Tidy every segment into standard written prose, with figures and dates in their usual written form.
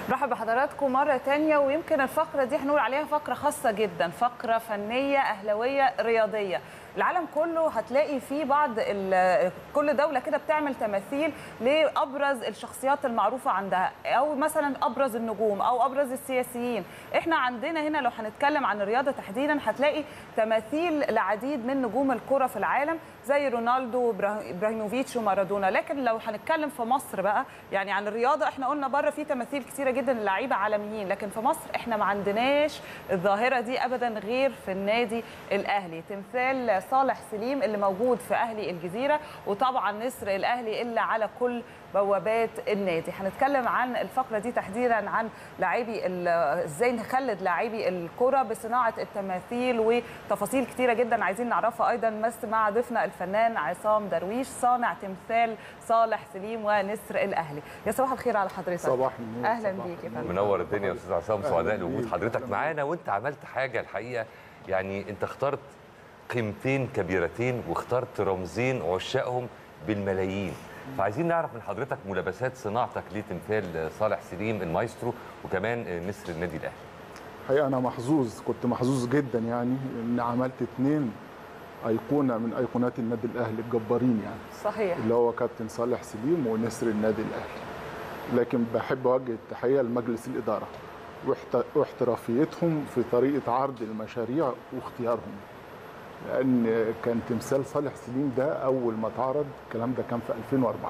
مرحبا بحضراتكم مرة تانية، ويمكن الفقرة دي هنقول عليها فقرة خاصة جدا، فقرة فنية أهلاوية رياضية. العالم كله هتلاقي فيه كل دولة كده بتعمل تماثيل لأبرز الشخصيات المعروفة عندها، أو مثلا أبرز النجوم أو أبرز السياسيين. احنا عندنا هنا لو هنتكلم عن الرياضة تحديدا هتلاقي تماثيل لعديد من نجوم الكرة في العالم زي رونالدو، إبراهيموفيتش ومارادونا. لكن لو هنتكلم في مصر بقى يعني عن الرياضة، احنا قلنا بره في تماثيل كتيرة جدا للاعيبة عالميين، لكن في مصر احنا ما عندناش الظاهرة دي أبدا غير في النادي الأهلي. تمثال صالح سليم اللي موجود في أهلي الجزيرة، وطبعا نسر الأهلي اللي على كل بوابات النادي. هنتكلم عن الفقرة دي تحديدا عن لاعبي ازاي نخلد لاعبي الكرة بصناعة التماثيل، وتفاصيل كتيرة جدا عايزين نعرفها أيضا مع ضيفنا الفنان عصام درويش صانع تمثال صالح سليم ونسر الأهلي. يا صباح الخير على حضرتك. صباح النور. أهلا بيك يا فندم. منور الدنيا يا أستاذ عصام، سعداء لوجود حضرتك معانا. وأنت عملت حاجة الحقيقة، يعني أنت اخترت قيمتين كبيرتين واخترت رمزين عشاقهم بالملايين. فعايزين نعرف من حضرتك ملابسات صناعتك لتمثال صالح سليم المايسترو وكمان نسر النادي الاهلي. الحقيقه انا كنت محظوظ جدا يعني ان عملت 2 ايقونه من ايقونات النادي الاهلي الجبارين يعني. صحيح. اللي هو كابتن صالح سليم ونسر النادي الاهلي. لكن بحب اوجه التحيه لمجلس الاداره واحترافيتهم في طريقه عرض المشاريع واختيارهم. لأن كان تمثال صالح سليم ده أول ما اتعرض، الكلام ده كان في 2004،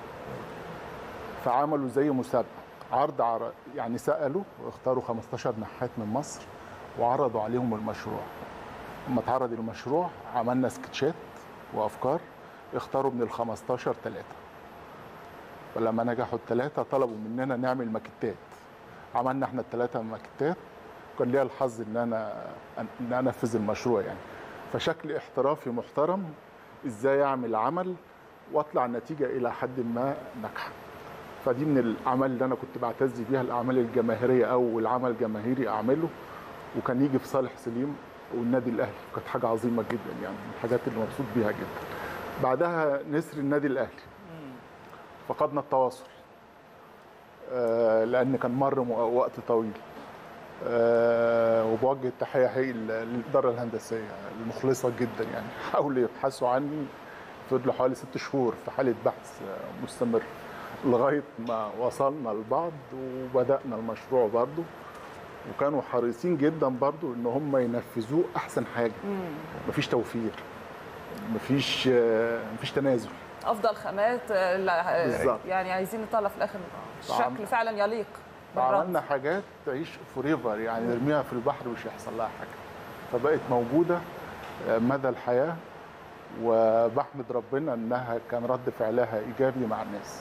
فعملوا زي مسابقة عرض يعني سألوا واختاروا 15 نحات من مصر وعرضوا عليهم المشروع. لما اتعرض المشروع عملنا سكتشات وأفكار، اختاروا من ال15 3، فلما نجحوا ال3 طلبوا مننا نعمل ماكيتات. عملنا احنا ال3 ماكيتات، كان ليا الحظ ان انا انفذ المشروع يعني. فشكل احترافي محترم ازاي اعمل عمل واطلع نتيجه الى حد ما ناجحه. فدي من الاعمال اللي انا كنت بعتز بيها، الاعمال الجماهيريه او العمل الجماهيري اعمله، وكان يجي في صالح سليم والنادي الاهلي، كانت حاجه عظيمه جدا يعني، من الحاجات اللي مبسوط بيها جدا. بعدها نسر النادي الاهلي فقدنا التواصل لان كان مر وقت طويل. وبوجه التحيه للاداره الهندسيه المخلصه جدا يعني، حاولوا يبحثوا عني، فضلوا حوالي 6 شهور في حاله بحث مستمر لغايه ما وصلنا لبعض وبدانا المشروع برضه، وكانوا حريصين جدا برضه ان هم ينفذوه احسن حاجه. مفيش توفير، مفيش تنازل، افضل خامات يعني عايزين نطلع في الاخر شكل فعلا يليق. عملنا حاجات تعيش فوريفر يعني، نرميها في البحر مش هيحصل لها حاجه، فبقت موجوده مدى الحياه، وبحمد ربنا انها كان رد فعلها ايجابي مع الناس،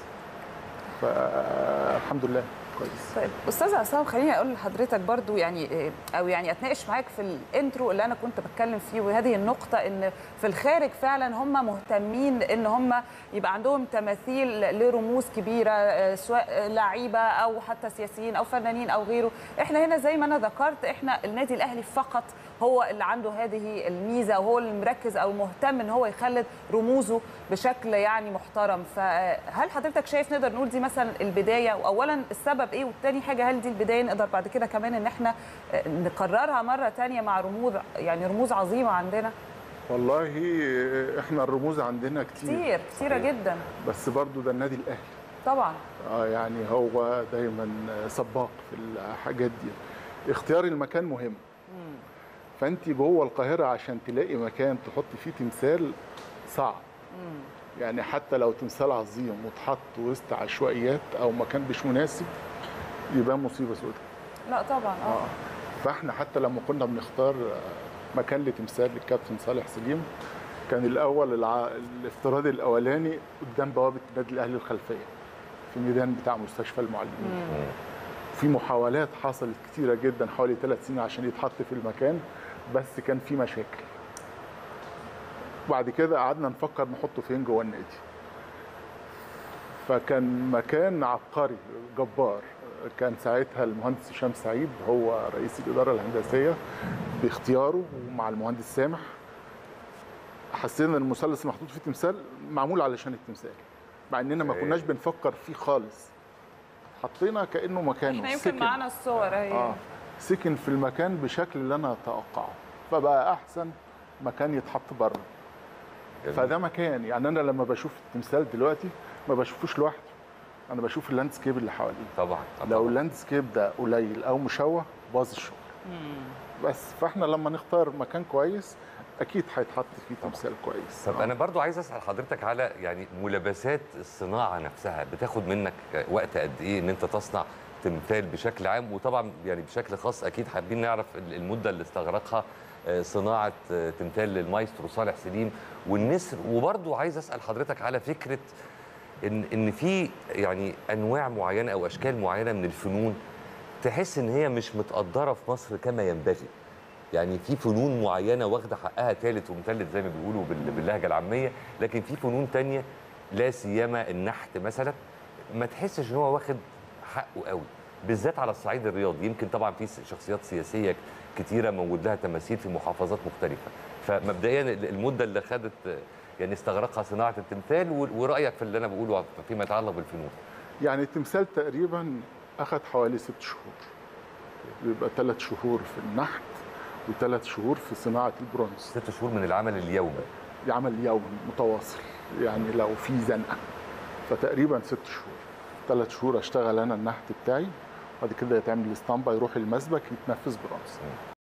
فالحمد لله كويس. طيب استاذ عصام، خليني اقول لحضرتك برضو يعني او يعني اتناقش معاك في الانترو اللي انا كنت بتكلم فيه، وهذه النقطه ان في الخارج فعلا هم مهتمين ان هم يبقى عندهم تماثيل لرموز كبيره، سواء لعيبه او حتى سياسيين او فنانين او غيره. احنا هنا زي ما انا ذكرت، احنا النادي الاهلي فقط هو اللي عنده هذه الميزه، وهو اللي مركز او مهتم ان هو يخلد رموزه بشكل يعني محترم. فهل حضرتك شايف نقدر نقول دي مثلا البدايه؟ واولا السبب ايه، والتاني حاجه هل دي البدايه نقدر بعد كده كمان ان احنا نكررها مره ثانيه مع رموز عظيمه عندنا؟ والله احنا الرموز عندنا كتيره جدا، بس برضو ده النادي الاهلي طبعا يعني هو دايما سباق في الحاجات دي. اختيار المكان مهم. فانت جوه القاهره عشان تلاقي مكان تحط فيه تمثال صعب. يعني حتى لو تمثال عظيم واتحط وسط عشوائيات او مكان مش مناسب يبقى مصيبه سوداء. لا طبعا. فاحنا حتى لما كنا بنختار مكان لتمثال للكابتن صالح سليم، كان الاول الافتراض الاولاني قدام بوابه النادي الاهلي الخلفيه في الميدان بتاع مستشفى المعلمين. في محاولات حصلت كتيره جدا حوالي 3 سنين عشان يتحط في المكان، بس كان في مشاكل. بعد كده قعدنا نفكر نحطه فين جوه النادي، فكان مكان عبقري جبار. كان ساعتها المهندس هشام سعيد هو رئيس الاداره الهندسيه، باختياره ومع المهندس سامح حسينا ان المثلث المحطوط فيه تمثال معمول علشان التمثال، مع اننا ما كناش بنفكر فيه خالص. حطينا كانه مكانه احنا يمكن سكن. معانا الصور اهي. سكن في المكان بشكل اللي انا اتوقعه، فبقى احسن مكان يتحط بره. فده مكان، يعني انا لما بشوف التمثال دلوقتي ما بشوفوش لوحده، انا بشوف اللاندسكيب اللي حواليه. طبعا لو اللاندسكيب ده قليل او مشوه باظ الشغل. بس فاحنا لما نختار مكان كويس اكيد هيتحط فيه تمثال كويس. طب انا برضو عايز اسال حضرتك على يعني ملابسات الصناعه نفسها، بتاخد منك وقت قد ايه ان انت تصنع تمثال بشكل عام، وطبعا يعني بشكل خاص اكيد حابين نعرف المده اللي استغرقها صناعه تمثال للمايسترو صالح سليم والنسر. وبرضو عايز اسال حضرتك على فكره ان في يعني انواع معينه او اشكال معينه من الفنون تحس ان هي مش متقدره في مصر كما ينبغي. يعني في فنون معينه واخده حقها ثالث ومثلث زي ما بيقولوا باللهجه العاميه، لكن في فنون تانية لا سيما النحت مثلا ما تحسش ان هو واخد حقه قوي، بالذات على الصعيد الرياضي. يمكن طبعا في شخصيات سياسيه كتيره موجود لها تماثيل في محافظات مختلفه. فمبدئيا المده اللي خدت يعني استغرقها صناعه التمثال، ورايك في اللي انا بقوله فيما يتعلق بالفنون. يعني التمثال تقريبا اخذ حوالي 6 شهور، بيبقى 3 شهور في النحت و3 شهور في صناعه البرونز. 6 شهور من العمل اليومي؟ عمل يومي متواصل، يعني لو في زنقه فتقريبا 6 شهور. 3 شهور اشتغل انا النحت بتاعي، وبعد كده يتعمل الاسطمبه، يروح المسبك يتنفذ برونز.